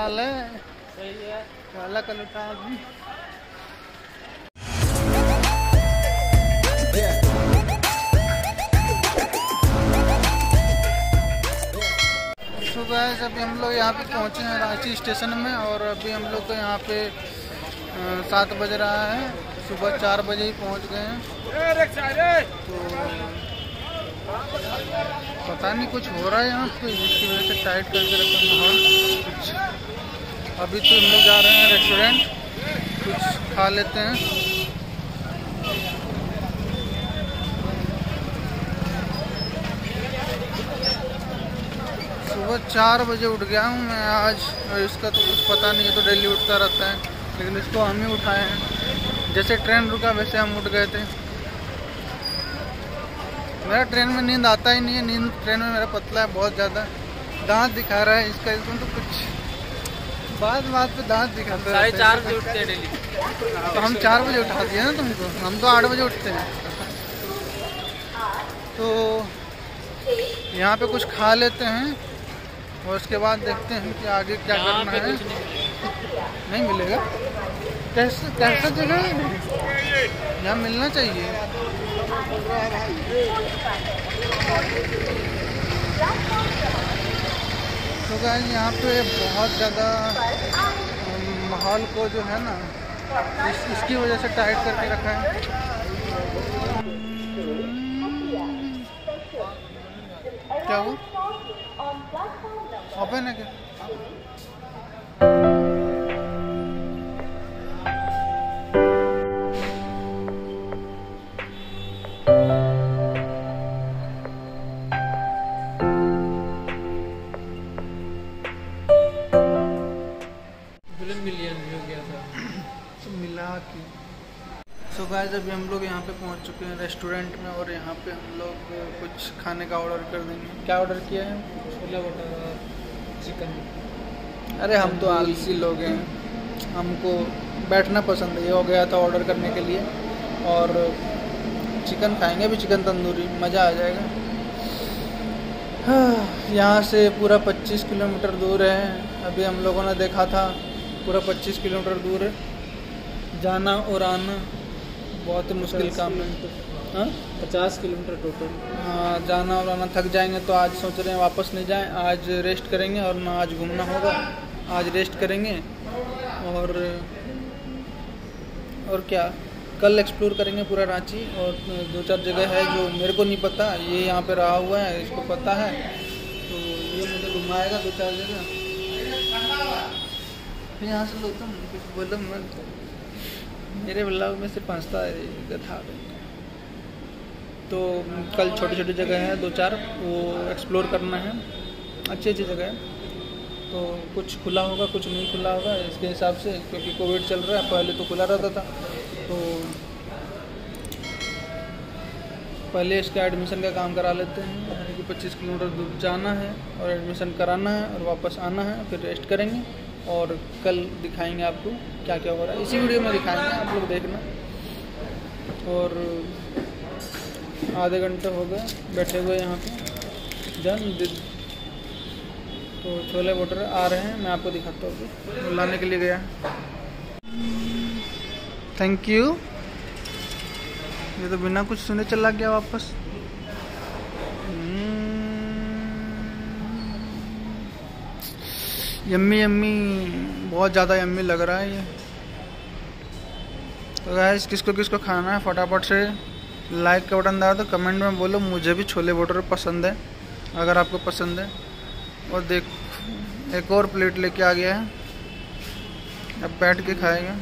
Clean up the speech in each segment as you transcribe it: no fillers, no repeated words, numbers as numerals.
हाल है? सही है। काला कलर आदमी। सुबह अभी हम लोग यहाँ पे पहुँचे हैं रांची स्टेशन में, और अभी हम लोग को यहाँ पे 7 बज रहा है। सुबह 4 बजे ही पहुँच गए हैं। तो पता नहीं कुछ हो रहा है यहाँ पे, जिसकी वजह से टाइट करके रखा माहौल कुछ। अभी तो हम लोग जा रहे हैं रेस्टोरेंट, कुछ खा लेते हैं। सुबह 4 बजे उठ गया हूँ मैं आज। इसका तो कुछ पता नहीं है, तो डेली उठता रहता है, लेकिन इसको हम ही उठाए हैं। जैसे ट्रेन रुका वैसे हम उठ गए थे। मेरा ट्रेन में नींद आता ही नहीं है, नींद ट्रेन में मेरा पतला है बहुत ज़्यादा। दांत दिखा रहा है इसका, इसमें तो कुछ बात पे दांत दिखाते हैं। 4:30 बजे उठते हैं डेली। तो हम 4 बजे उठा दिए ना तुमको, हम तो 8 बजे उठते हैं। तो यहाँ पे कुछ खा लेते हैं और उसके बाद देखते हैं कि आगे क्या करना है। नहीं मिलेगा? कैसा जगह है? यहाँ मिलना चाहिए। तो गाइस यहाँ पे बहुत ज़्यादा माहौल को जो है ना, इसकी वजह से टाइट करके रखा है। क्या हुआ? ओपन है क्या? सो गाइस अभी हम लोग यहाँ पे पहुँच चुके हैं रेस्टोरेंट में, और यहाँ पे हम लोग कुछ खाने का ऑर्डर कर देंगे। क्या ऑर्डर किया है? छोले भटूरा, चिकन। अरे हम तो आलसी लोग हैं, हमको बैठना पसंद है। ये हो गया था ऑर्डर करने के लिए, और चिकन खाएंगे भी, चिकन तंदूरी, मज़ा आ जाएगा। यहाँ से पूरा 25 किलोमीटर दूर है। अभी हम लोगों ने देखा था, पूरा 25 किलोमीटर दूर है। जाना और आना बहुत ही मुश्किल काम है। हाँ 50 किलोमीटर टोटल। हाँ जाना और आना, थक जाएंगे। तो आज सोच रहे हैं वापस नहीं जाएं, आज रेस्ट करेंगे। और ना आज घूमना होगा, आज रेस्ट करेंगे। और क्या, कल एक्सप्लोर करेंगे पूरा रांची। और 2-4 जगह है जो मेरे को नहीं पता, ये यहाँ पे रहा हुआ है, इसको पता है, तो ये मुझे घुमाएगा 2-4 जगह। फिर यहाँ से लोग कुछ बोलो मत, मेरे ब्लॉग में सिर्फ हंसता है था। तो कल छोटी छोटी जगह है 2-4, वो एक्सप्लोर करना है। अच्छी जगह है। तो कुछ खुला होगा, कुछ नहीं खुला होगा, इसके हिसाब से, क्योंकि कोविड चल रहा है। पहले तो खुला रहता था, तो पहले इसका एडमिशन का काम करा लेते हैं। यानी कि 25 किलोमीटर दूर जाना है और एडमिशन कराना है और वापस आना है, फिर रेस्ट करेंगे। और कल दिखाएंगे आपको क्या क्या हो रहा है, इसी वीडियो में दिखाएंगे, आप लोग देखना। और आधे घंटे हो गए बैठे हुए यहाँ पे। तो छोले भटूरे आ रहे हैं, मैं आपको दिखाता हूँ। लाने के लिए गया। Thank you. ये तो बिना कुछ सुने चला गया वापस। यम्मी यम्मी, बहुत ज़्यादा यम्मी लग रहा है ये। तो गाइस किसको किसको खाना है फटाफट से लाइक का बटन दबा दो, कमेंट में बोलो मुझे भी छोले भटूरे पसंद है, अगर आपको पसंद है। और देख एक और प्लेट लेके आ गया है, अब बैठ के खाएगा।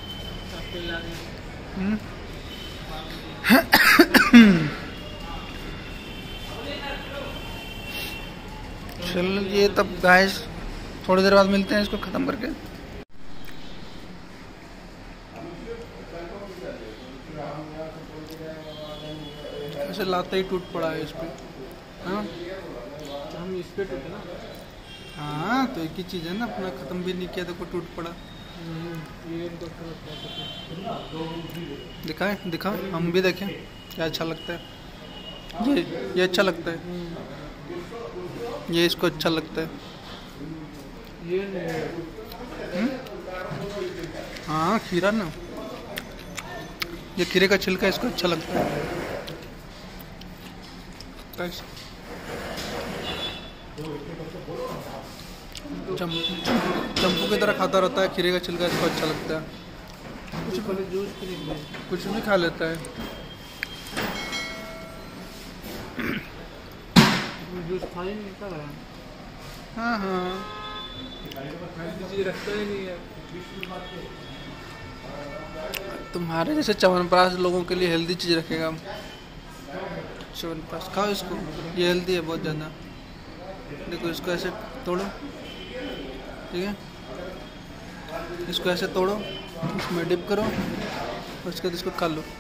चलिए तब गाइस थोड़ी देर बाद मिलते हैं इसको ख़त्म करके। ऐसे लाते ही टूट पड़ा है इस पे। हाँ हम इस पे टूटे ना। हाँ तो एक ही चीज़ है ना, अपना ख़त्म भी नहीं किया तो कोई टूट पड़ा। दिखाएं दिखाएं, हम भी देखें क्या अच्छा लगता है। ये अच्छा लगता है, ये इसको अच्छा लगता है। ये हाँ खीरा ना, ये खीरे का छिलका इसको अच्छा लगता है। चंपू की तरह खाता रहता है, खीरे का छिलका इसको अच्छा लगता है। कुछ भी खा लेता है। जूस खा ही नहीं खा रहा। हाँ हाँ चीज रखता ही नहीं है। तुम्हारे जैसे च्यवनप्राश लोगों के लिए हेल्दी चीज रखेगा। च्यवनप्राश खाओ इसको, ये हेल्दी है बहुत ज़्यादा। देखो इसको ऐसे तोड़ो, ठीक है, इसको ऐसे तोड़ो, इसमें डिप करो और उसके बाद इसको खा लो।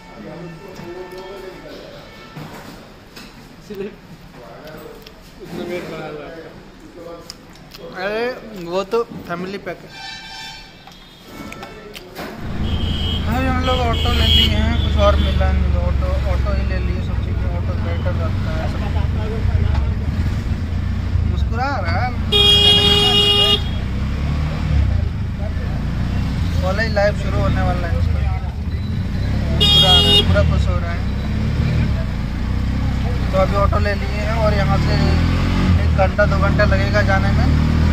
अरे वो तो फैमिली पैक है। हाँ हम लोग ऑटो ले लिए हैं, कुछ और मिला नहीं, ऑटो ही ले लिए, सोचिए कि ऑटो बेटर रहता है। मुस्कुरा रहा है। कॉलेज लाइफ शुरू होने वाला है उसका, पूरा खुश हो रहा है। तो अभी ऑटो ले लिए हैं और यहाँ से 1 घंटा 2 घंटा लगेगा जाने में।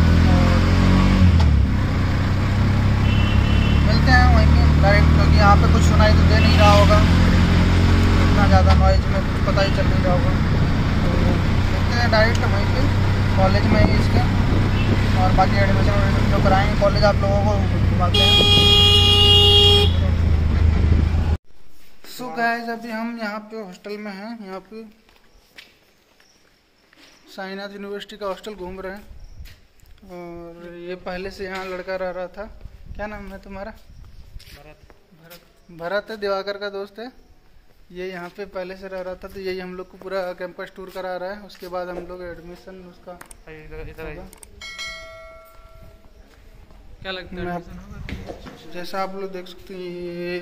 मिलते हैं वहीं पे डायरेक्ट, क्योंकि यहाँ पे कुछ सुनाई तो दे नहीं रहा होगा, इतना ज़्यादा नॉइज में कुछ पता ही चल नहीं रहा होगा। तो मिलते हैं डायरेक्ट वहीं पे कॉलेज में ही इसके, और बाकी एडमिशन जो कराएंगे कॉलेज आप लोगों को घुमाते हैं। सो गाइस अभी हम यहाँ पे हॉस्टल में हैं, यहाँ पे साईनाथ यूनिवर्सिटी का हॉस्टल घूम रहे हैं। और ये पहले से यहाँ लड़का रह रहा था, क्या नाम है तुम्हारा? भरत है, दिवाकर का दोस्त है। ये यहाँ पे पहले से रह रहा था, तो यही हम लोग को पूरा कैंपस टूर करा रहा है। उसके बाद हम लोग एडमिशन उसका क्या लगता है, जैसा आप लोग देख सकते हैं ये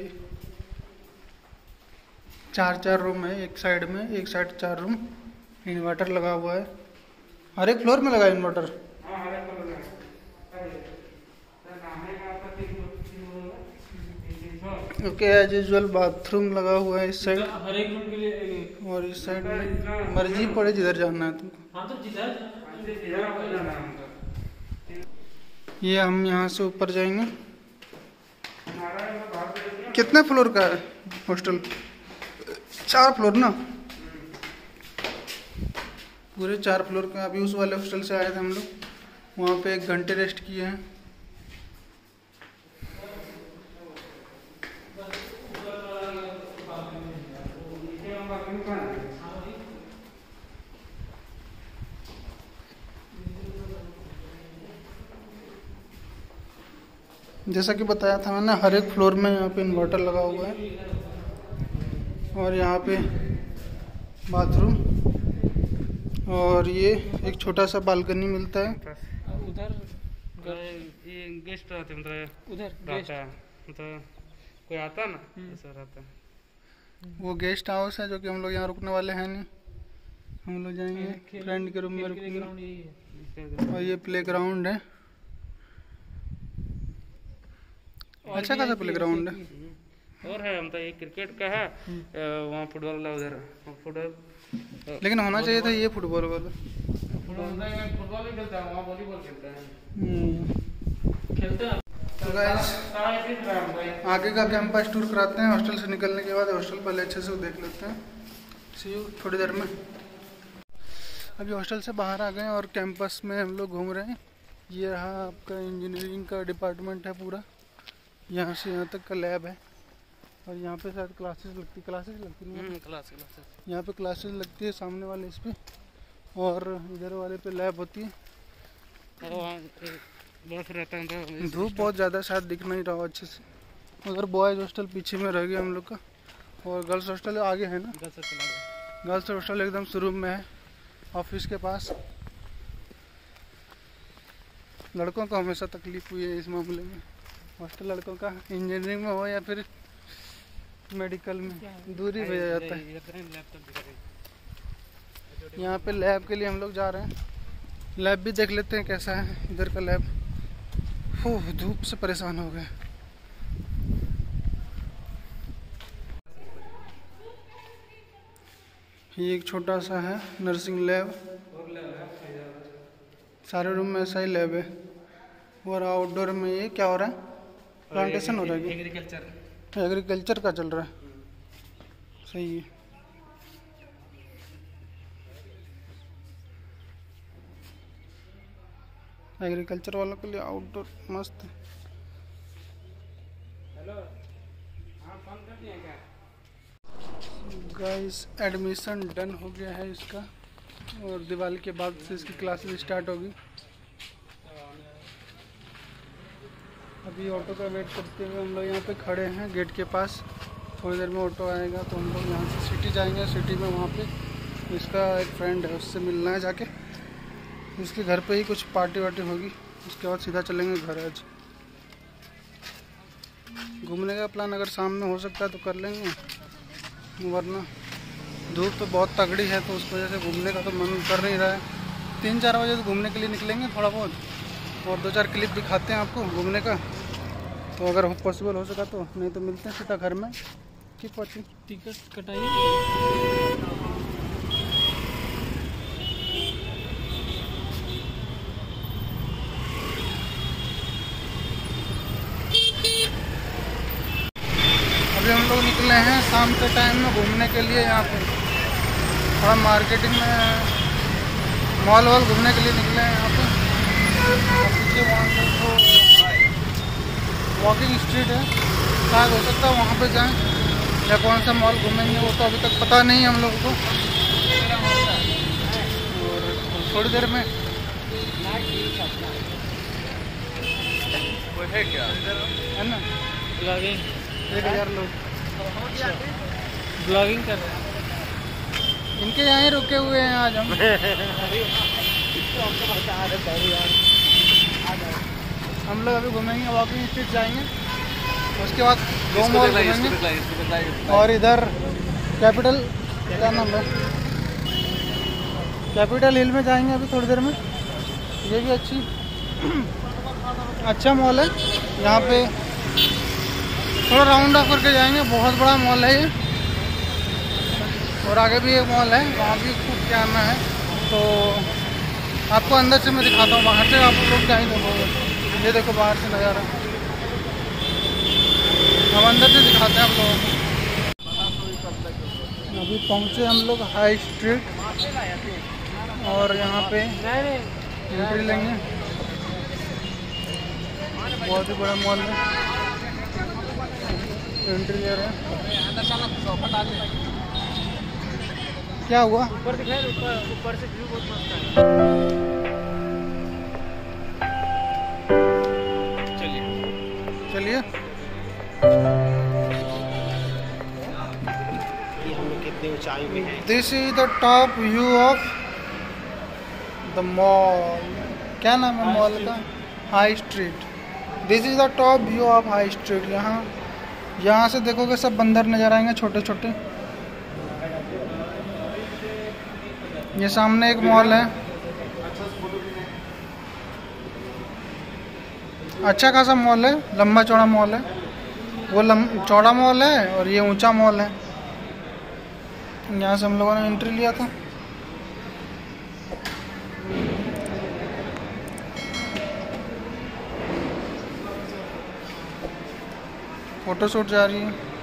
4 रूम है एक साइड में, एक साइड 4 रूम। इन्वर्टर लगा हुआ है, हर एक फ्लोर में लगा inverter. Okay as usual bathroom लगा हुआ है इस साइड, हर एक रूम के लिए। और इस साइड में मर्जी पड़े जिधर जाना है तुमको। हाँ तो ये हम यहाँ से ऊपर जाएंगे। कितने फ्लोर का है हॉस्टल? 4 फ्लोर ना, पूरे 4 फ्लोर का। अभी उस वाले हॉस्टल से आए थे हम लोग, वहाँ पे 1 घंटे रेस्ट किए हैं। जैसा कि बताया था मैंने, हर एक फ्लोर में यहाँ पे इन्वर्टर लगा हुआ है। और यहाँ पे बाथरूम, और ये एक छोटा सा बालकनी मिलता है। उधर ये गेस्ट रहते, मतलब उधर मतलब कोई आता ना, ऐसा रहता है। वो गेस्ट हाउस है, जो कि हम लोग यहाँ रुकने वाले हैं नहीं। हम लोग जाएंगे फ्रेंड के रूम में रुकेंगे। और ये प्लेग्राउंड है, अच्छा खासा प्लेग्राउंड है। और है मतलब ये क्रिकेट का है, वहाँ फुटबॉल वाला, उधर फुटबॉल। लेकिन होना चाहिए था ये फुटबॉल वाला। फुटबॉल ही खेलता है, वहाँ वॉलीबॉल खेलता है। तो गाइस आगे का कैंपस टूर कराते हैं। हॉस्टल से निकलने के बाद हॉस्टल पहले अच्छे से देख लेते हैं। सी यू थोड़ी देर में। अभी हॉस्टल से बाहर आ गए और कैंपस में हम लोग घूम रहे हैं। ये रहा आपका इंजीनियरिंग का डिपार्टमेंट है पूरा, यहाँ से यहाँ तक का लैब है। और यहाँ पे शायद क्लासेस लगती नहीं है, यहाँ पे क्लासेस लगती है सामने वाले इस पे, और इधर वाले पे लैब होती है। धूप बहुत ज़्यादा शायद दिख नहीं रहा अच्छे से। उधर बॉयज़ हॉस्टल पीछे में रह गया हम लोग का, और गर्ल्स हॉस्टल आगे है ना। गर्ल्स हॉस्टल एकदम शुरू में है, ऑफिस के पास। लड़कों को हमेशा तकलीफ हुई है इस मामले में। हॉस्टल लड़कों का इंजीनियरिंग में हो या फिर मेडिकल में, दूरी भेजा जाता है। यहाँ पे लैब के लिए हम लोग जा रहे हैं। लैब भी देख लेते हैं कैसा है इधर का लैब। ओह धूप से परेशान हो गए। ये एक छोटा सा है नर्सिंग लैब, सारे रूम में ऐसा ही लैब है। और आउटडोर में ये क्या हो रहा है, प्लांटेशन हो रहा है, एग्रीकल्चर का चल रहा है। सही है। एग्रीकल्चर वालों के लिए आउटडोर मस्त है। गाइस एडमिशन डन हो गया है इसका, और दिवाली के बाद से इसकी क्लासेस स्टार्ट होगी। अभी ऑटो का वेट करते हुए हम लोग यहाँ पे खड़े हैं गेट के पास। थोड़ी देर में ऑटो आएगा तो हम लोग यहाँ से सिटी जाएंगे। सिटी में वहाँ पे इसका एक फ्रेंड है, उससे मिलना है जाके। इसके घर पे ही कुछ पार्टी वार्टी होगी, उसके बाद सीधा चलेंगे घर। आज घूमने का प्लान अगर शाम में हो सकता है तो कर लेंगे, वरना धूप तो बहुत तगड़ी है तो उस वजह से घूमने का तो मन कर नहीं रहा है। 3-4 बजे तो घूमने के लिए निकलेंगे थोड़ा बहुत, और 2-4 क्लिप दिखाते हैं आपको घूमने का, तो अगर पॉसिबल हो सका तो। नहीं तो मिलते हैं सीधा घर में। ठीक पहुँची टिकट कटाइए। अभी हम लोग निकले हैं शाम के टाइम में घूमने के लिए। यहाँ पे थोड़ा मार्केटिंग में मॉल वॉल घूमने के लिए निकले हैं यहाँ पे। पीछे वहाँ पे तो वॉकिंग स्ट्रीट है, शायद हो सकता है वहाँ पे जाएं, या कौन सा मॉल घूमेंगे वो तो अभी तक पता नहीं है हम लोगों को। और थोड़ी देर में है ना 1000 लोग ब्लॉगिंग कर रहे हैं। इनके यहाँ ही रुके हुए हैं आज हम। हम लोग अभी घूमेंगे, वॉकिंग स्ट्रीट जाएंगे, उसके बाद 2 मॉल घूमेंगे, और इधर कैपिटल क्या नाम है, कैपिटल हिल में जाएंगे अभी थोड़ी देर में। ये भी अच्छा मॉल है। यहाँ पे थोड़ा राउंड ऑफ करके जाएंगे, बहुत बड़ा मॉल है ये। और आगे भी एक मॉल है, वहाँ भी खूब जाना है, तो आपको अंदर से मैं दिखाता हूँ, बाहर से आप लोग क्या ही देखोगे। ये देखो बाहर से नज़ारा, हम अंदर से दिखाते हैं आप लोगों को। अभी पहुँचे हम लोग हाई स्ट्रीट, और यहाँ पे एंट्री लेंगे। बहुत ही बड़ा मॉल है, एंट्री ले रहे हैं। क्या हुआ? ऊपर दिखाए, ऊपर से व्यू बहुत मस्त है। चलिए ये हम लोग कितनी ऊंचाई में हैं। This is the top view of the mall. क्या नाम है मॉल का? High street. This is the top view of high street. यहाँ से देखोगे सब बंदर नजर आएंगे छोटे छोटे। ये सामने एक मॉल है, अच्छा खासा मॉल है, लंबा चौड़ा मॉल है। वो चौड़ा मॉल है और ये ऊंचा मॉल है। यहाँ से हम लोगों ने एंट्री लिया था। फोटो शूट जा रही है।